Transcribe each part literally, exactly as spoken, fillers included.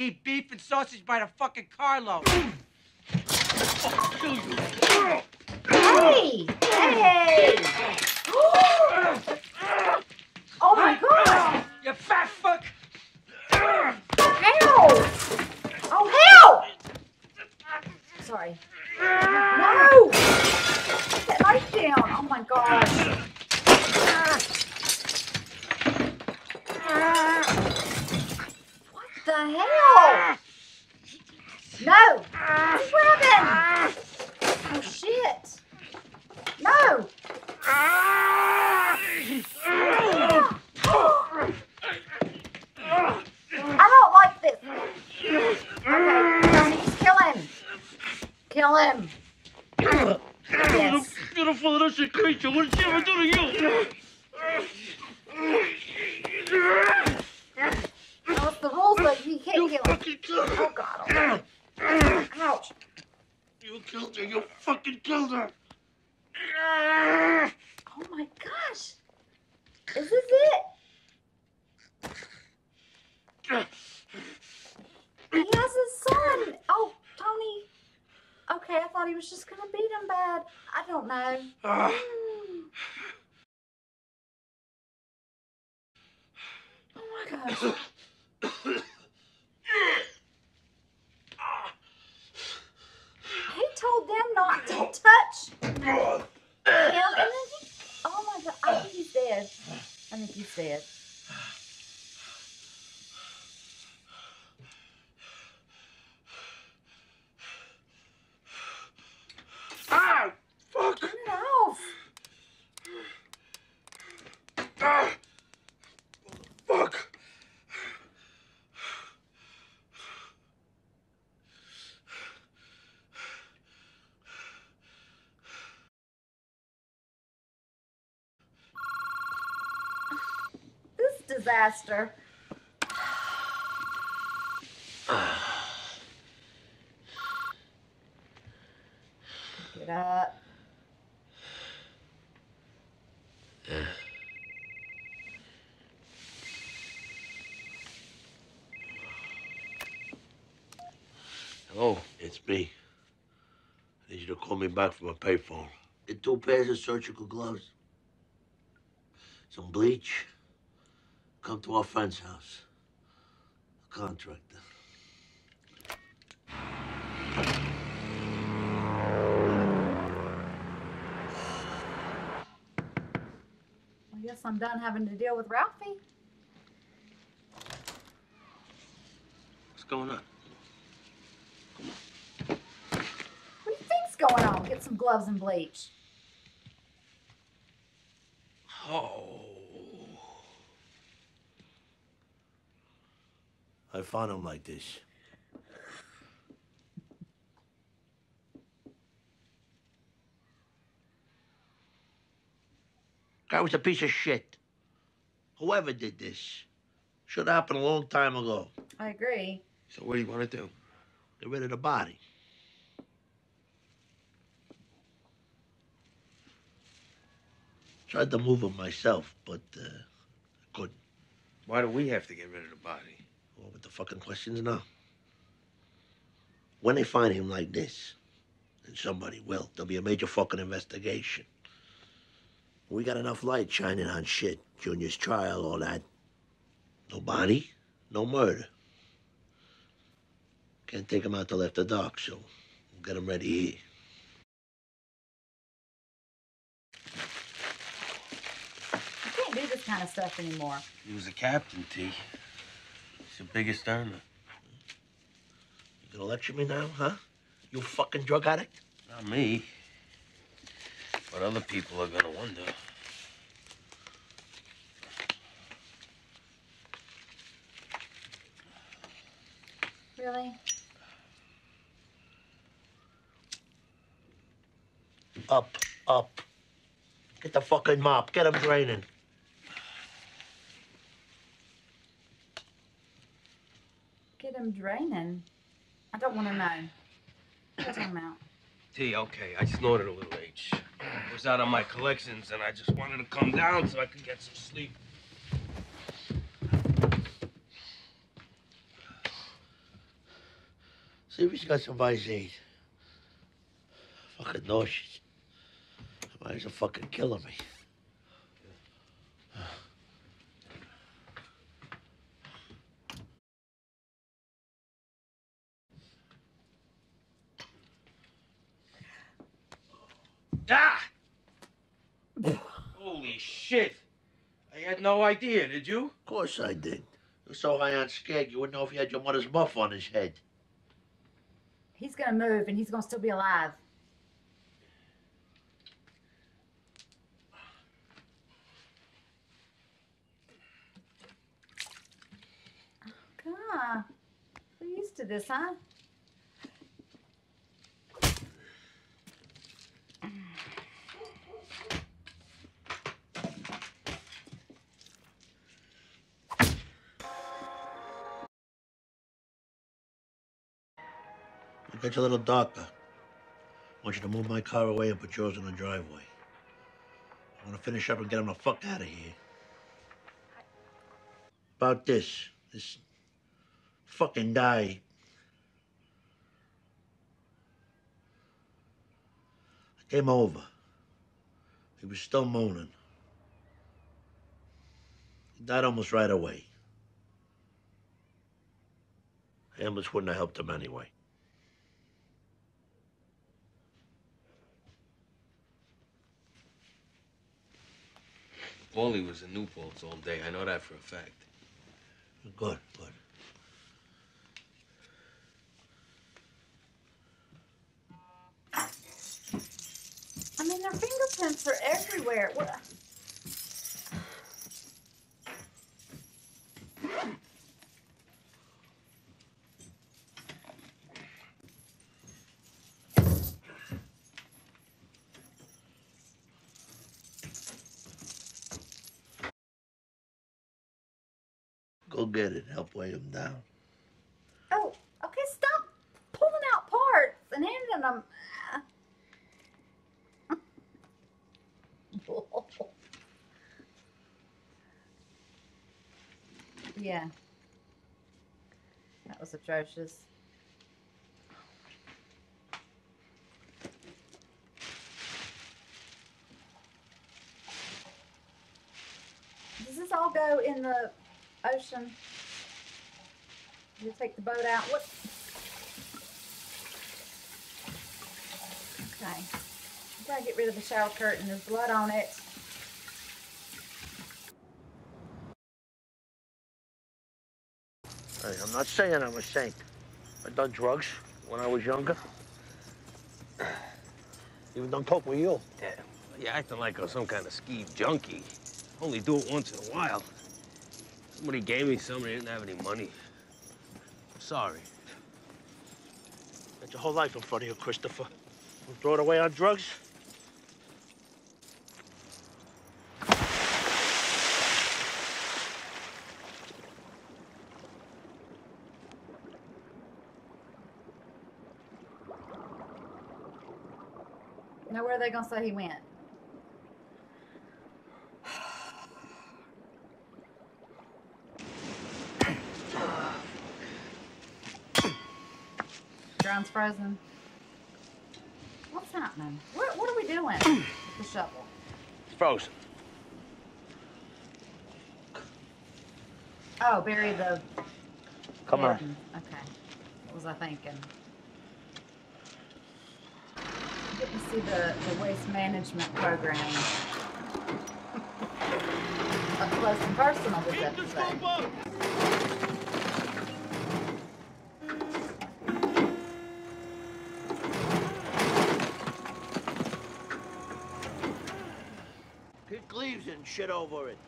Eat beef and sausage by the fucking carload. I'll kill you. Hey! Hey! Oh my God! You fat fuck! Help! Oh, help! Sorry. No! Put that knife down. Oh my gosh. What the hell? No! He's grabbing! Oh shit! No! I don't like this. Okay, please kill him. Kill him. Yes. Beautiful innocent creature, what did she ever do to you? Well, it's the rules, but you can't You kill him. fucking killed her. Oh God. Oh. Ouch. You killed her, you fucking killed her. Oh my gosh. Is this it? He has his son. Oh, Tony. Okay, I thought he was just gonna beat him bad. I don't know. Uh, Oh my gosh. He told them not to touch him, and then he. Oh my God. I think he's dead. I think he's dead. ah, fuck. Turn it off. Ah, fuck. This disaster. Get up. Hello, it's me. I need you to call me back from a payphone. Get two pairs of surgical gloves, some bleach. Come to our friend's house. A contractor. I guess I'm done having to deal with Ralphie. What's going on? What do you think's going on? Get some gloves and bleach. Oh. I found him like this. Guy was a piece of shit. Whoever did this should have happened a long time ago. I agree. So what do you want to do? Get rid of the body. Tried to move him myself, but uh, couldn't. Why do we have to get rid of the body? Well, what the fucking questions now? When they find him like this, and somebody will, there'll be a major fucking investigation. We got enough light shining on shit. Junior's trial, all that. No body, no murder. Can't take him out till after dark, so we'll get him ready here. You can't do this kind of stuff anymore. He was a captain, T. He's the biggest earner. You gonna lecture me now, huh? You fucking drug addict? Not me. But other people are gonna wonder. Really? Up, up. Get the fucking mop. Get him draining. Get him draining. I don't want to know. Get him out. T, okay, I snorted a little H. It was out of my collections, and I just wanted to come down so I could get some sleep. See if he's got some Visine. Fucking nauseous. Might as well fucking killing me. Ah! Holy shit. I had no idea, did you? Of course I did. You're so high on skag, you wouldn't know if you had your mother's muff on his head. He's gonna move and he's gonna still be alive. God, we're used to this, huh? It gets a little darker. I want you to move my car away and put yours in the driveway. I want to finish up and get him the fuck out of here. About this. This fucking guy. I came over. He was still moaning. He died almost right away. The ambulance wouldn't have helped him anyway. Wally was in New Paltz all day. I know that for a fact. Good, good. I mean, their fingerprints are everywhere. What? Go get it. Help weigh him down. Oh, okay, stop pulling out parts and handing them. Yeah. That was atrocious. Does this all go in the ocean? You take the boat out. What? Okay. I gotta get rid of the shower curtain. There's blood on it. Hey, I'm not saying I'm a saint. I've done drugs when I was younger. Even done coke with you. Yeah, you're acting like I'm some kind of skeeved junkie. Only do it once in a while. Somebody gave me some, they didn't have any money. I'm sorry. Got your whole life in front of you, Christopher. You throw it away on drugs? Now, where are they gonna say he went? Ground's frozen. What's happening? What, what are we doing with the shovel? It's frozen. Oh, bury the... Come Yeah. on. Okay. What was I thinking? Didn't see the, the waste management program up close and personal this episode. Kick leaves and shit over it.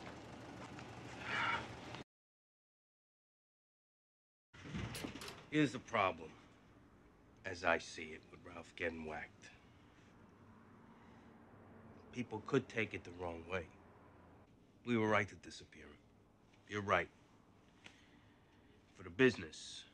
Here's the problem, as I see it, with Ralph getting whacked. People could take it the wrong way. We were right to disappear him. You're right. For the business,